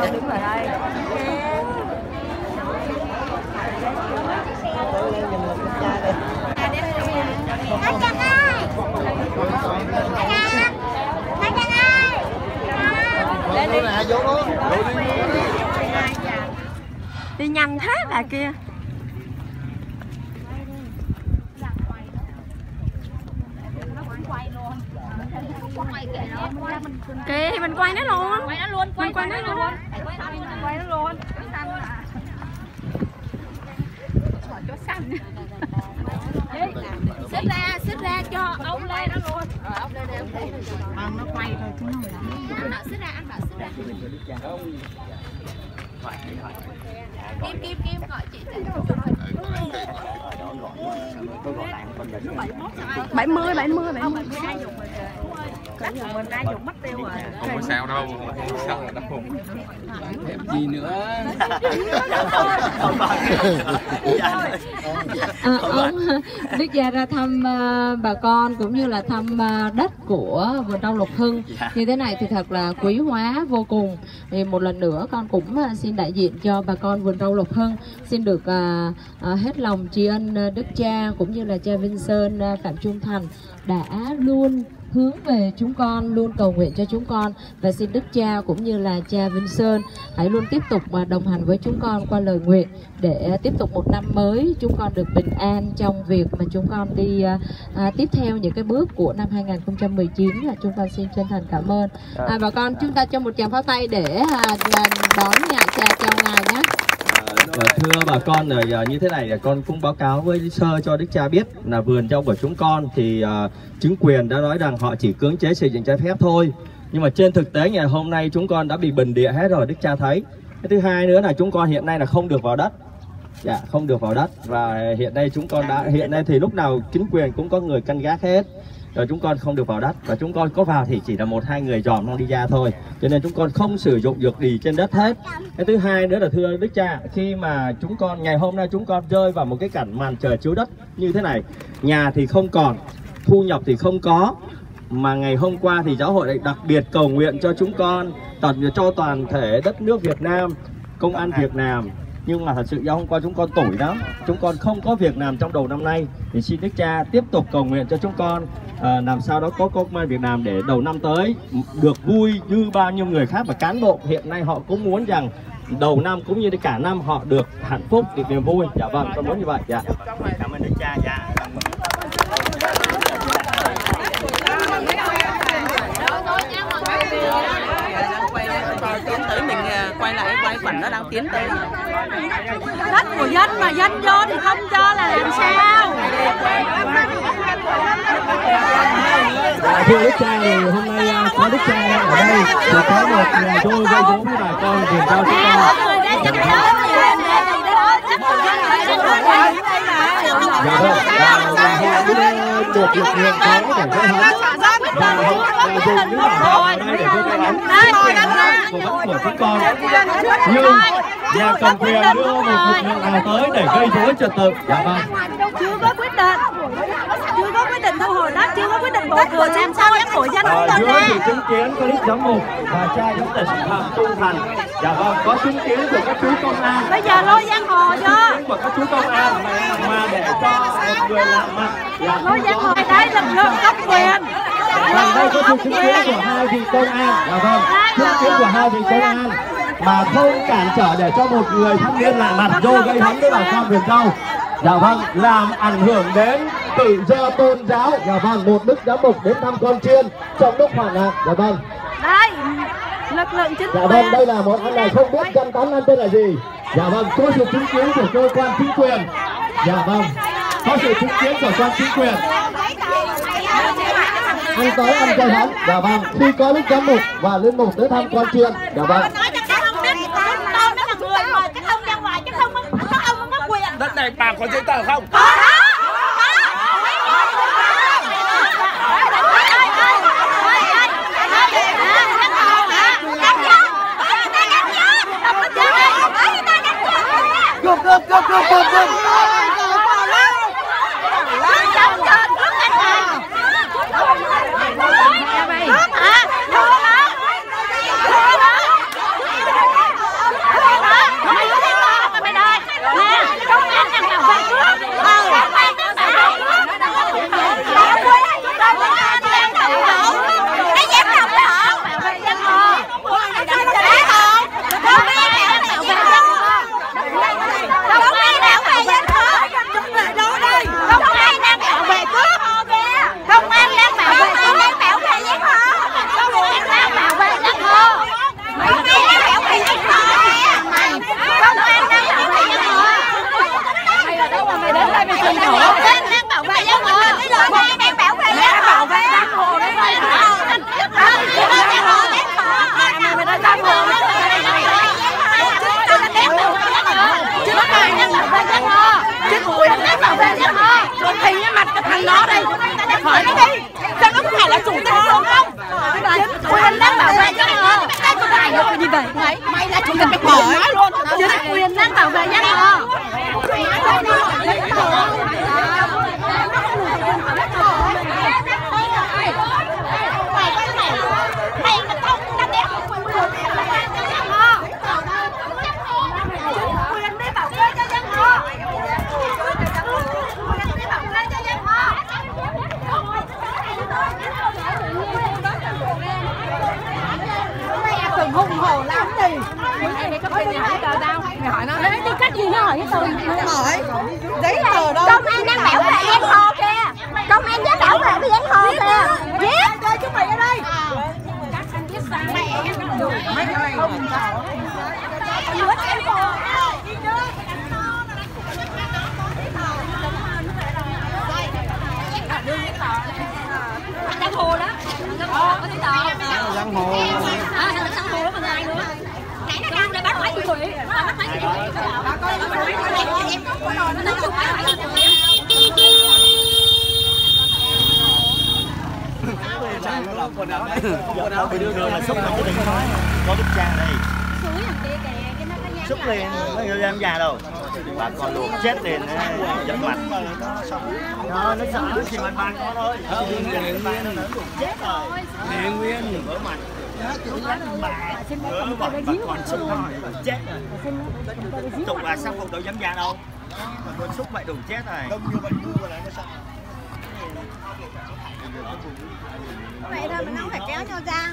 Đứng ở đây. Đi nhanh thế bà kia. Kìa mình quay nó luôn. Quay nó luôn, quay nó luôn. Quay nó luôn. Chỗ xanh. Xích ra cho ông lên nó luôn. Ông lên đây. Ông nó quay thôi chứ không làm. Anh bảo xích ra, Kim gọi chị. 70. Cỡ giờ mình đã dùng mất tiêu rồi. Không có sao đâu, không sao đâu. Em gì nữa. Ông Đức Gia ra thăm bà con cũng như là thăm đất của vườn rau Lộc Hưng như thế này thì thật là quý hóa vô cùng. Thì một lần nữa con cũng xin đại diện cho bà con vườn rau Lộc Hưng xin được hết lòng tri ân Đức Cha cũng như là cha Vinh Sơn Phạm Trung Thành đã luôn hướng về chúng con, luôn cầu nguyện cho chúng con, và xin Đức Cha cũng như là cha Vinh Sơn hãy luôn tiếp tục đồng hành với chúng con qua lời nguyện để tiếp tục một năm mới chúng con được bình an trong việc mà chúng con đi tiếp theo những cái bước của năm 2019. Là chúng con xin chân thành cảm ơn. Bà con chúng ta cho một tràng pháo tay để đón nhà cha chào ngài nhé. Thưa bà con, như thế này con cũng báo cáo với sơ cho Đức Cha biết là vườn rau của chúng con thì chính quyền đã nói rằng họ chỉ cưỡng chế xây dựng trái phép thôi, nhưng mà trên thực tế ngày hôm nay chúng con đã bị bình địa hết rồi, Đức Cha thấy. Cái thứ hai nữa là chúng con hiện nay là không được vào đất, không được vào đất, và hiện nay chúng con hiện nay thì lúc nào chính quyền cũng có người canh gác hết. Rồi chúng con không được vào đất, và chúng con có vào thì chỉ là 1-2 người dòm không đi ra thôi, cho nên chúng con không sử dụng được gì trên đất hết. Cái thứ hai nữa là thưa Đức Cha, khi mà chúng con ngày hôm nay chúng con rơi vào một cái cảnh màn trời chiếu đất như thế này, nhà thì không còn, thu nhập thì không có, mà ngày hôm qua thì giáo hội lại đặc biệt cầu nguyện cho chúng con, cho toàn thể đất nước Việt Nam công ăn việc làm. Nhưng mà thật sự do hôm qua chúng con tủi lắm, chúng con không có việc làm trong đầu năm nay, thì xin Đức Cha tiếp tục cầu nguyện cho chúng con làm sao đó có công ăn việc làm để đầu năm tới được vui như bao nhiêu người khác. Và cán bộ hiện nay họ cũng muốn rằng đầu năm cũng như cả năm họ được hạnh phúc, được niềm vui. Dạ vâng, con muốn như vậy. Dạ. Cảm ơn Đức Cha. Dạ. Tiến tới mình quay lại quay khoản nó đang tiến tới. Đất của dân mà dân vô thì không cho là làm sao? Thưa Đức Cha, thì hôm nay có Đức Cha đang ở đây thì có một đôi gây gỗ với bà con vườn rau chúng con. Được lực lượng có để gây hấn và họ dùng những bản thân ở đây để gây hấn của chúng con, nhưng nhà cầm quyền đưa một lực lượng nào tới để gây rối trật tự. Dạ vâng. Chưa có quyết định thu hồi đất, chưa có quyết định bồi thường, xem sao em của dân không Dưới sự chứng kiến của Đức Giám mục và cha Giám tịch Phạm Trung Thành. Dạ vâng, có chứng kiến của các chú công an. Bây giờ lôi giang hồ cho. Của các chú công an mà để cho một người lạ mặt. Lôi giang hồ đây lực lượng cấp quyền. Và đây có sự chứng kiến của 2 vị công an. Dạ vâng, chứng kiến của 2 vị công an mà không cản trở để cho một người thanh niên lạ mặt vô gây hấn với bà con vườn rau. Dạ vâng, làm ảnh hưởng đến tự do tôn giáo. Dạ vâng, một Đức Giám mục đến thăm con chiên trong lúc hoạn nạn. Dạ vâng. Đây, lực lượng chính quyền. Dạ vâng, đây là một anh này không biết dân tán anh tên là gì. Dạ vâng, có sự chứng kiến của cơ quan chính quyền. Dạ vâng, có sự chứng kiến của quan chính quyền. Anh tới ăn chơi hắn. Dạ vâng, khi có Đức Giám mục và Linh mục tới thăm con chiên. Dạ vâng. Đất này bà có giấy tờ không? đi. Sao nó không phải là chủ tịch phường không? Quyền đang bảo vệ dân họ. Cái gì vậy? Mày là chủ tịch phường luôn. Quyền đang bảo vệ dân họ. Hùng hổ lắm gì. Em có bên nhà hỏi tờ đâu? Mày hỏi nó. Lấy tư cách gì nó hỏi cái tôi. Không hỏi. Giấy tờ đâu? Công an đang bảo vệ em Hồ kìa. Công an dám bảo vệ em Hồ kìa. Viết. Đây chúng mày ở đây. Các anh viết sao? Mẹ. Mấy cái này không bảo. Lướt em Hồ. Giang hồ đó. Có thấy tờ. Giang hồ. Giang hồ đó còn ai nữa. Nãy nó đang để bắt máy chị Thủy. Nó bắt máy chị Thủy. Em có rồi nó bắt máy chị Thủy. Nó làm quần áo đấy. Quần áo bình thường là xúc lên cái đỉnh nói. Có đức cha đây. Suối thằng kia kìa, cái nó có Xúc lên, nó vô em già đâu. Bà còn luộc chết liền, dập mặt. Nó sợ nó chỉ mặt bàn con thôi. Chết rồi. Mẹ Nguyên vỡ mặt. Bà còn xúc thôi, chết rồi. Tục bà sắp không đội giám gia đâu. Con xúc vậy đủ chết rồi. Đông như vậy mưa lại nó sao? Vậy thôi mình không phải kéo nhau ra.